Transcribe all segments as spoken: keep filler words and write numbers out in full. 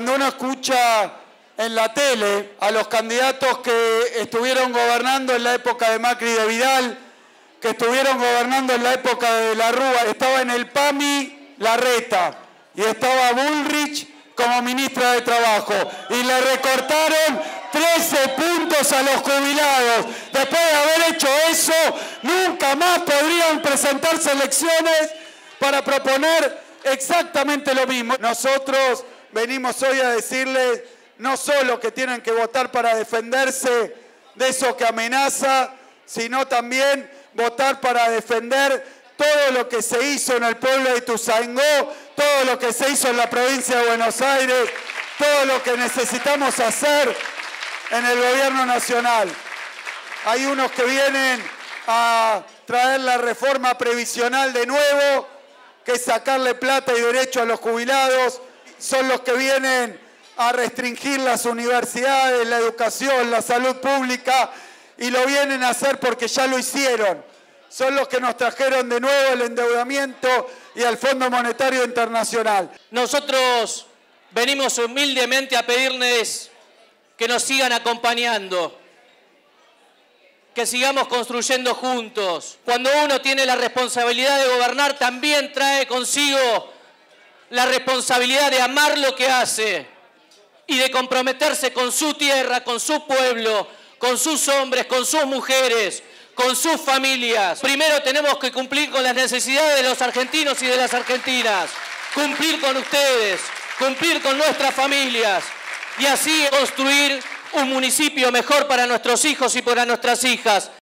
cuando uno escucha en la tele a los candidatos que estuvieron gobernando en la época de Macri y de Vidal, que estuvieron gobernando en la época de la Rúa, estaba en el PAMI Larreta y estaba Bullrich como ministra de Trabajo y le recortaron trece puntos a los jubilados. Después de haber hecho eso, nunca más podrían presentarse elecciones para proponer exactamente lo mismo. Nosotros venimos hoy a decirles no solo que tienen que votar para defenderse de eso que amenaza, sino también votar para defender todo lo que se hizo en el pueblo de Ituzaingó, todo lo que se hizo en la provincia de Buenos Aires, todo lo que necesitamos hacer en el gobierno nacional. Hay unos que vienen a traer la reforma previsional de nuevo, que es sacarle plata y derecho a los jubilados, son los que vienen a restringir las universidades, la educación, la salud pública, y lo vienen a hacer porque ya lo hicieron. Son los que nos trajeron de nuevo el endeudamiento y al Fondo Monetario Internacional. Nosotros venimos humildemente a pedirles que nos sigan acompañando, que sigamos construyendo juntos. Cuando uno tiene la responsabilidad de gobernar, también trae consigo la responsabilidad de amar lo que hace y de comprometerse con su tierra, con su pueblo, con sus hombres, con sus mujeres, con sus familias. Primero tenemos que cumplir con las necesidades de los argentinos y de las argentinas, cumplir con ustedes, cumplir con nuestras familias y así construir un municipio mejor para nuestros hijos y para nuestras hijas.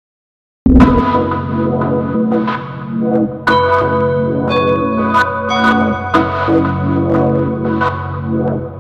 Thank you.